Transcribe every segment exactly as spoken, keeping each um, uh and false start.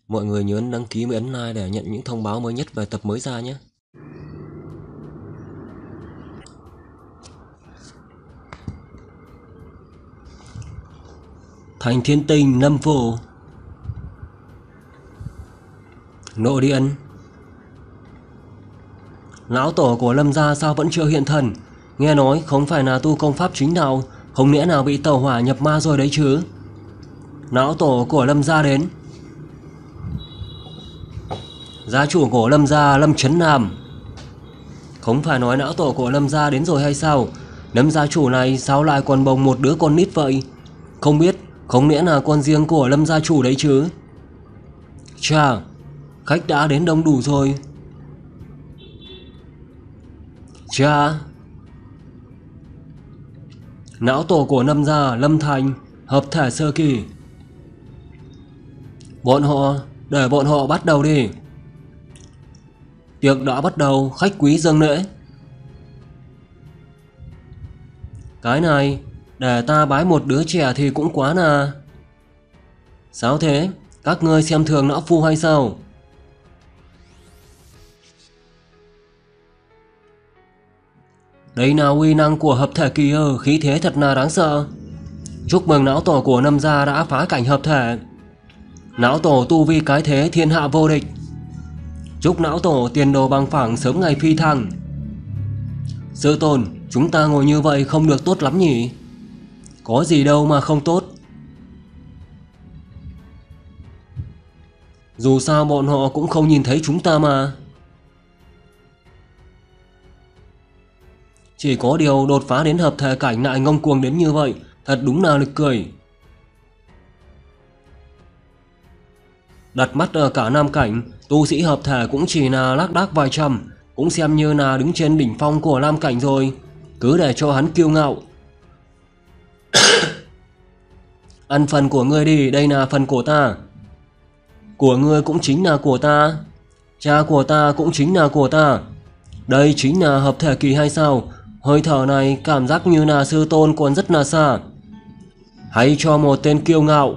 Mọi người nhớ đăng ký và ấn like để nhận những thông báo mới nhất về tập mới ra nhé. Thành Thiên Tinh, Lâm Phù. Nội Điện. Lão tổ của Lâm gia sao vẫn chưa hiện thần? Nghe nói không phải là tu công pháp chính đạo, không lẽ nào bị tẩu hỏa nhập ma rồi đấy chứ? Lão tổ của Lâm gia đến. Gia chủ của Lâm gia, Lâm Chấn Nam. Không phải nói lão tổ của Lâm gia đến rồi hay sao? Lâm gia chủ này sao lại còn bồng một đứa con nít vậy? Không biết, không lẽ là con riêng của Lâm gia chủ đấy chứ? Chà, khách đã đến đông đủ rồi. Chà, lão tổ của Lâm gia, Lâm Thành, hợp thể sơ kỳ. Bọn họ, để bọn họ bắt đầu đi. Tiệc đã bắt đầu, khách quý dâng lễ. Cái này, để ta bái một đứa trẻ thì cũng quá là... Sao thế? Các ngươi xem thường lão phu hay sao? Đây là uy năng của hợp thể kỳ ơ, khí thế thật là đáng sợ. Chúc mừng lão tổ của Lâm gia đã phá cảnh hợp thể. Lão tổ tu vi cái thế thiên hạ vô địch. Chúc lão tổ tiền đồ bằng phẳng, sớm ngày phi thăng. Sư tôn, chúng ta ngồi như vậy không được tốt lắm nhỉ? Có gì đâu mà không tốt. Dù sao bọn họ cũng không nhìn thấy chúng ta mà. Chỉ có điều đột phá đến hợp thể cảnh lại ngông cuồng đến như vậy, thật đúng là nực cười. Đặt mắt ở cả nam cảnh, tu sĩ hợp thể cũng chỉ là lác đác vài trăm, cũng xem như là đứng trên đỉnh phong của nam cảnh rồi. Cứ để cho hắn kiêu ngạo. Ăn phần của ngươi đi, đây là phần của ta. Của ngươi cũng chính là của ta. Cha của ta cũng chính là của ta. Đây chính là hợp thể kỳ hay sao? Hơi thở này cảm giác như là sư tôn còn rất là xa. Hãy cho một tên kiêu ngạo.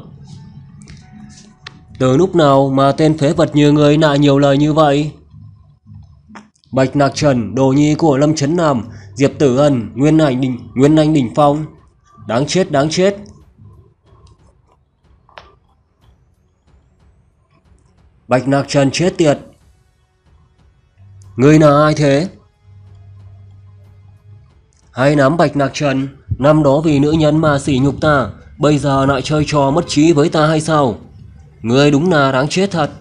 Từ lúc nào mà tên phế vật như ngươi lại nhiều lời như vậy? Bạch Nạc Trần, đồ nhi của Lâm Chấn Nam, Diệp Tử Ân, Nguyên Anh Đỉnh, Nguyên Anh Đỉnh Phong. Đáng chết, đáng chết. Bạch Nạc Trần chết tiệt. Ngươi là ai thế? Hay nắm Bạch Nạc Trần, năm đó vì nữ nhân mà sỉ nhục ta, bây giờ lại chơi trò mất trí với ta hay sao? Ngươi đúng là đáng chết thật.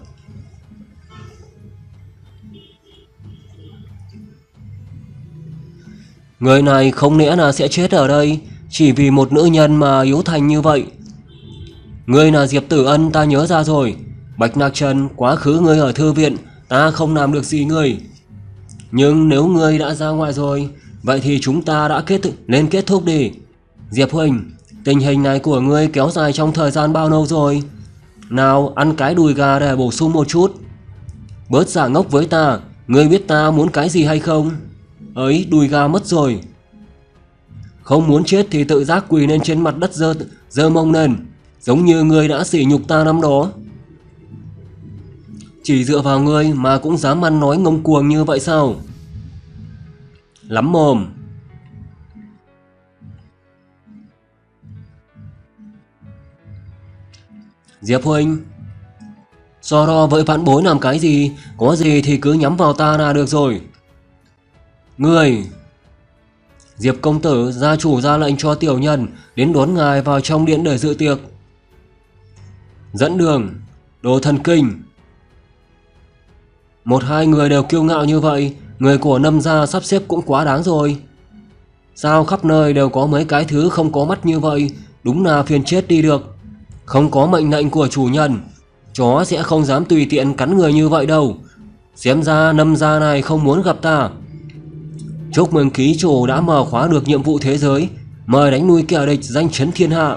Người này không lẽ là sẽ chết ở đây chỉ vì một nữ nhân mà yếu thành như vậy? Ngươi là Diệp Tử Ân, ta nhớ ra rồi. Bạch Nạc Trần, quá khứ ngươi ở thư viện, ta không làm được gì ngươi. Nhưng nếu ngươi đã ra ngoài rồi, vậy thì chúng ta đã kết lên kết thúc đi. Diệp huynh, tình hình này của ngươi kéo dài trong thời gian bao lâu rồi? Nào, ăn cái đùi gà để bổ sung một chút. Bớt giả ngốc với ta, ngươi biết ta muốn cái gì hay không? Ấy, đùi gà mất rồi. Không muốn chết thì tự giác quỳ lên trên mặt đất giơ giơ mông lên, giống như ngươi đã sỉ nhục ta năm đó. Chỉ dựa vào ngươi mà cũng dám ăn nói ngông cuồng như vậy sao? Lắm mồm. Diệp huynh, so đo với vãn bối làm cái gì? Có gì thì cứ nhắm vào ta là được rồi. Ngươi. Diệp công tử, gia chủ ra lệnh cho tiểu nhân đến đón ngài vào trong điện để dự tiệc. Dẫn đường. Đồ thần kinh. Một hai người đều kiêu ngạo như vậy, người của Lâm gia sắp xếp cũng quá đáng rồi. Sao khắp nơi đều có mấy cái thứ không có mắt như vậy, đúng là phiền chết đi được. Không có mệnh lệnh của chủ nhân, chó sẽ không dám tùy tiện cắn người như vậy đâu. Xem ra Lâm gia này không muốn gặp ta. Chúc mừng ký chủ đã mở khóa được nhiệm vụ thế giới, mời đánh nuôi kẻ địch danh chấn thiên hạ.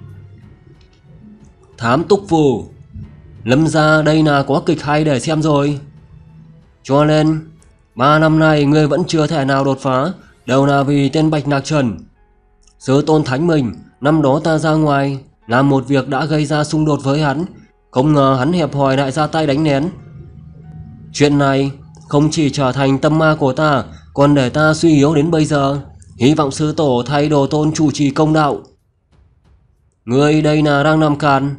Thám túc phù. Lâm gia đây là có kịch hay để xem rồi. Cho nên ba năm nay ngươi vẫn chưa thể nào đột phá, đều là vì tên Bạch Nạc Trần. Sư tôn thánh mình, năm đó ta ra ngoài làm một việc đã gây ra xung đột với hắn, Không ngờ hắn hẹp hòi lại ra tay đánh nén. Chuyện này không chỉ trở thành tâm ma của ta, còn để ta suy yếu đến bây giờ. Hy vọng sư tổ thay đồ tôn chủ trì công đạo. Ngươi đây là đang nằm càn.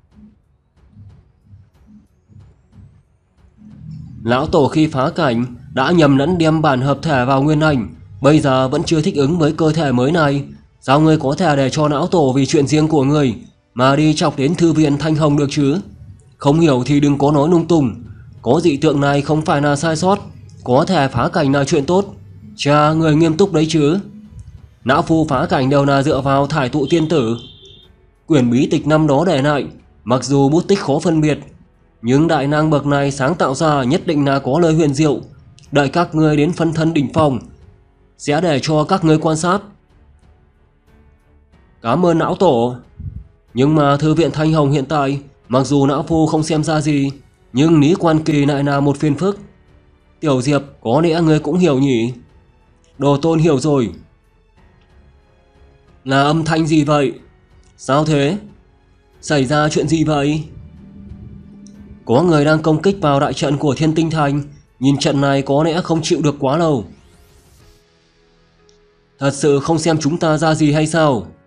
Lão tổ khi phá cảnh đã nhầm lẫn đem bản hợp thể vào nguyên ảnh, bây giờ vẫn chưa thích ứng với cơ thể mới này. Sao ngươi có thể để cho lão tổ vì chuyện riêng của ngươi mà đi chọc đến thư viện Thanh Hồng được chứ? Không hiểu thì đừng có nói lung tung. Có dị tượng này không phải là sai sót, có thể phá cảnh là chuyện tốt. Cha, người nghiêm túc đấy chứ? Lão phu phá cảnh đều là dựa vào thải tụ tiên tử. Quyển bí tịch năm đó để lại, mặc dù bút tích khó phân biệt, nhưng đại năng bậc này sáng tạo ra nhất định là có lời huyền diệu. Đợi các ngươi đến phân thân đỉnh phong, sẽ để cho các ngươi quan sát. Cảm ơn lão tổ. Nhưng mà thư viện Thanh Hồng hiện tại, mặc dù lão phu không xem ra gì, nhưng Lý Quan Kỳ lại là một phiền phức. Tiểu Diệp, có lẽ ngươi cũng hiểu nhỉ? Đồ tôn hiểu rồi. Là âm thanh gì vậy? Sao thế? Xảy ra chuyện gì vậy? Có người đang công kích vào đại trận của Thiên Tinh Thành. Nhìn trận này có lẽ không chịu được quá lâu. Thật sự không xem chúng ta ra gì hay sao?